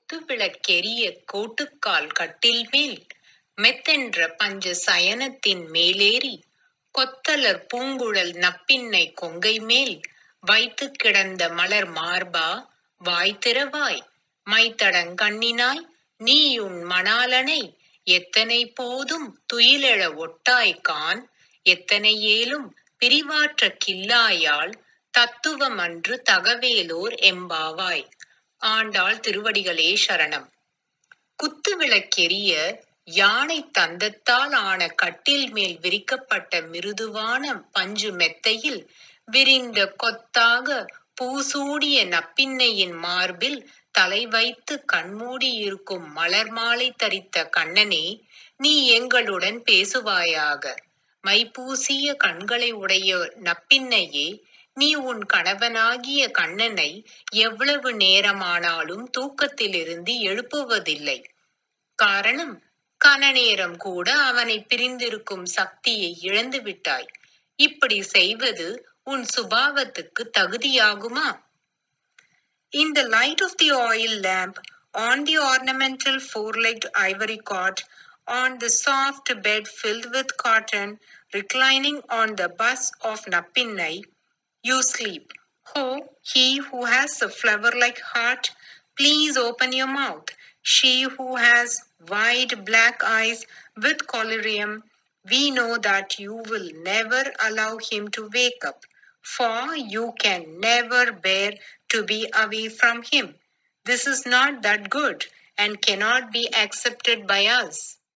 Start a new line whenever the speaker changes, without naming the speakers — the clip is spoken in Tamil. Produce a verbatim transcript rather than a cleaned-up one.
குத்து விளக்கெரிய கோட்டுக்கால் கட்டில் மேல் மெத்தென்ற பஞ்ச சயனத்தின் மேலேறி கொத்தலர் பூங்குழல் நப்பின்னை கொங்கை மேல் வைத்து கிடந்த மலர் மார்பா வாய்த்திரவாய் மைத்தடங்கண்ணினாய் நீயுன் மணாலனை எத்தனை போதும் துயிலெழ ஒட்டாய்கான் எத்தனை ஏலும் பிரிவாற்ற கில்லாயால் தத்துவமன்று தகவேலோர் எம்பாவாய். ஆண்டாள் திருவடிகளே சரணம். குத்து விளக்கெரிய யானை தந்தத்தால் ஆன கட்டில் மேல் விரிக்கப்பட்ட மிருதுவான பஞ்சு மெத்தையில் விரிந்த கொத்தாக பூசூடிய நப்பின்னையின் மார்பில் தலை வைத்து கண்மூடி இருக்கும் மலர் மாலை தரித்த கண்ணனே, நீ எங்களுடன் பேசுவாயாக. மைப்பூசிய கண்களை உடைய நப்பின்னையே, நீ உன் கணவனாகிய கண்ணனை எவ்வளவு நேரமானாலும் தூக்கத்திலிருந்து எழுப்புவதில்லை. காரணம், கனநேரம் கூட அவனை பிரிந்திருக்கும் சக்தியை இழந்து விட்டாய். இப்படி செய்வது உன் சுபாவத்துக்கு தகுதியாகுமா? In the light of the oil lamp, on the ornamental four-legged ivory cot, on the soft bed filled with cotton, reclining on the bust of Nappinai, you sleep. Oh, he who has a flower-like heart, please open your mouth. She who has wide black eyes with collyrium, we know that you will never allow him to wake up, for you can never bear to be away from him. This is not that good and cannot be accepted by us.